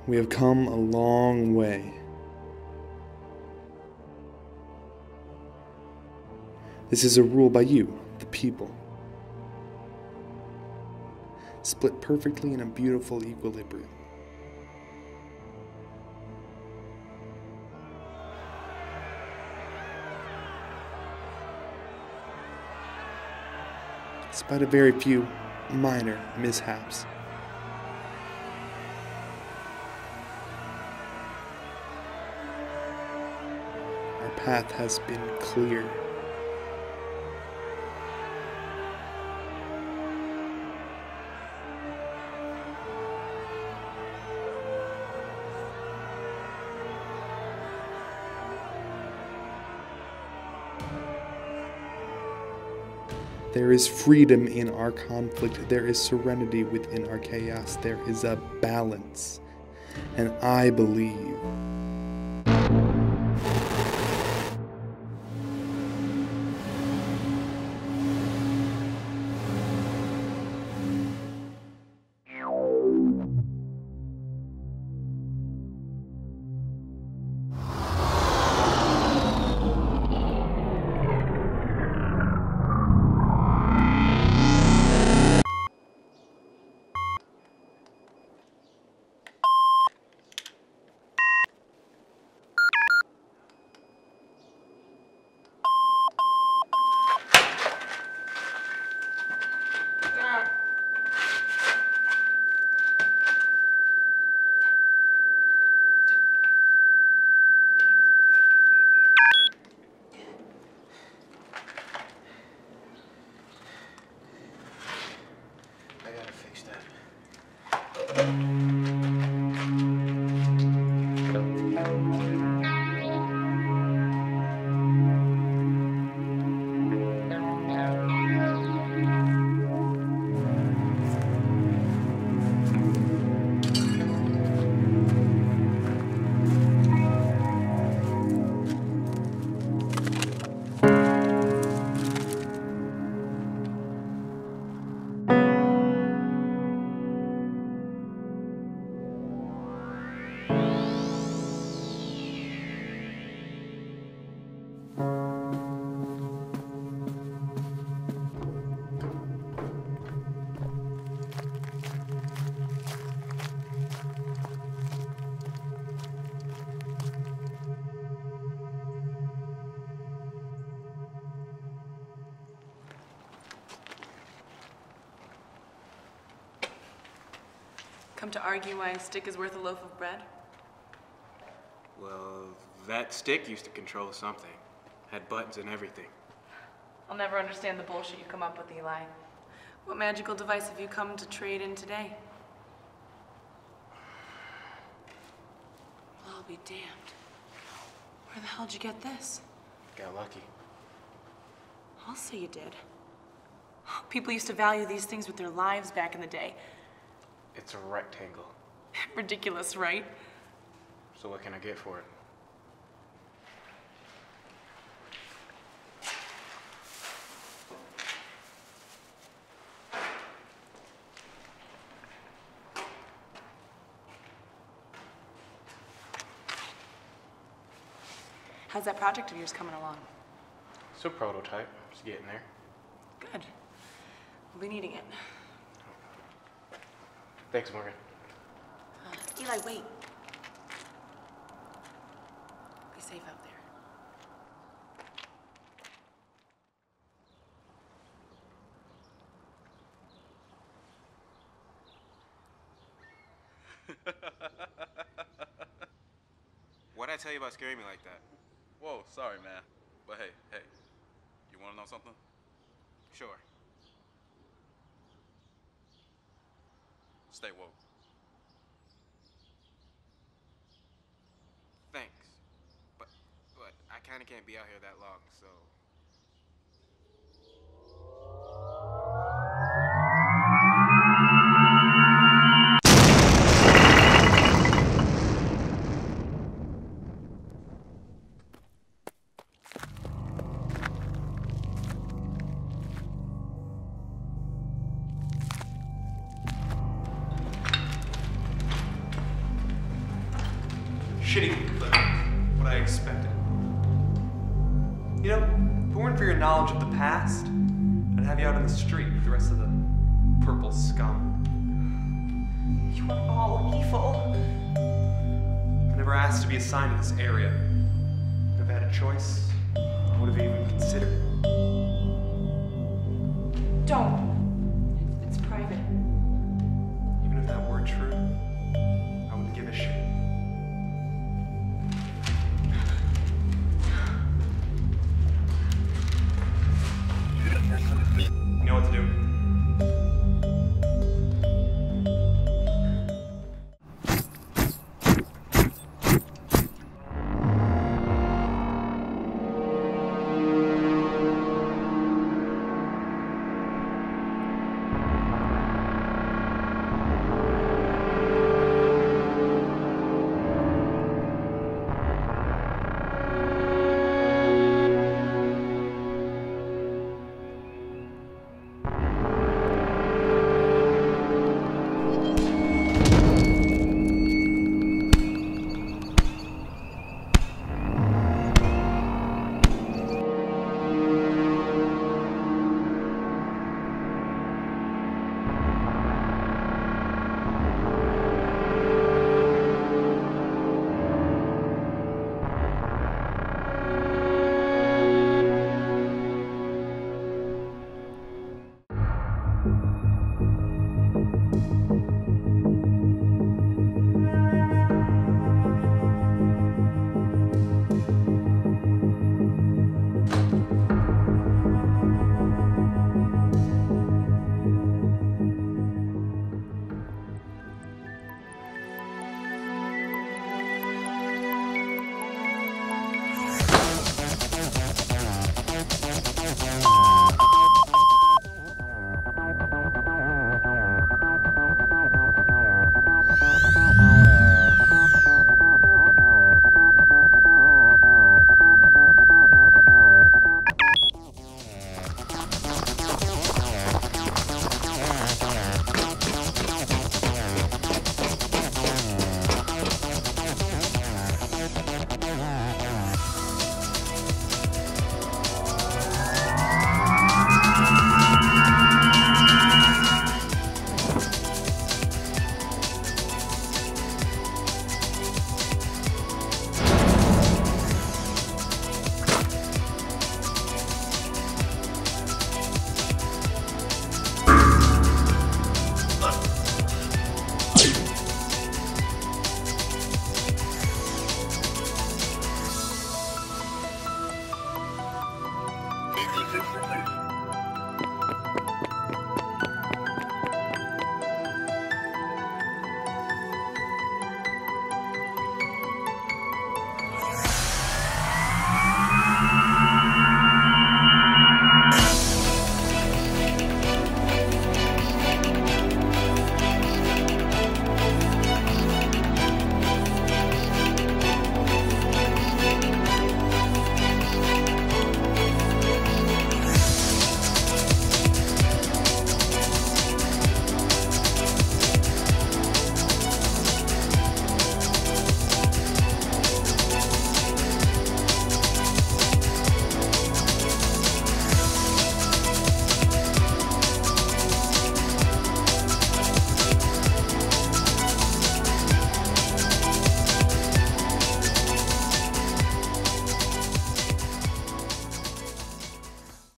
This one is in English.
We have come a long way. This is a rule by you, the people. Split perfectly in a beautiful equilibrium. Despite a very few minor mishaps. Our path has been clear. There is freedom in our conflict. There is serenity within our chaos. There is a balance. And I believe Come to argue why a stick is worth a loaf of bread? Well, that stick used to control something. Had buttons and everything. I'll never understand the bullshit you come up with, Eli. What magical device have you come to trade in today? Well, I'll be damned. Where the hell did you get this? Got lucky. I'll say you did. People used to value these things with their lives back in the day. It's a rectangle. Ridiculous, right? So what can I get for it? How's that project of yours coming along? It's a prototype. It's getting there. Good. We'll be needing it. Thanks, Morgan. Eli, wait. Be safe out there. What'd I tell you about scaring me like that? Whoa, sorry, man. But hey, you want to know something? Sure. Stay woke. Thanks. But I kinda can't be out here that long, so... shitty, but what I expected. You know, if it weren't for your knowledge of the past, I'd have you out on the street with the rest of the purple scum. You are all evil. I never asked to be assigned to this area. If I had a choice, I would have even considered it. Don't. It's private. Even if that were true,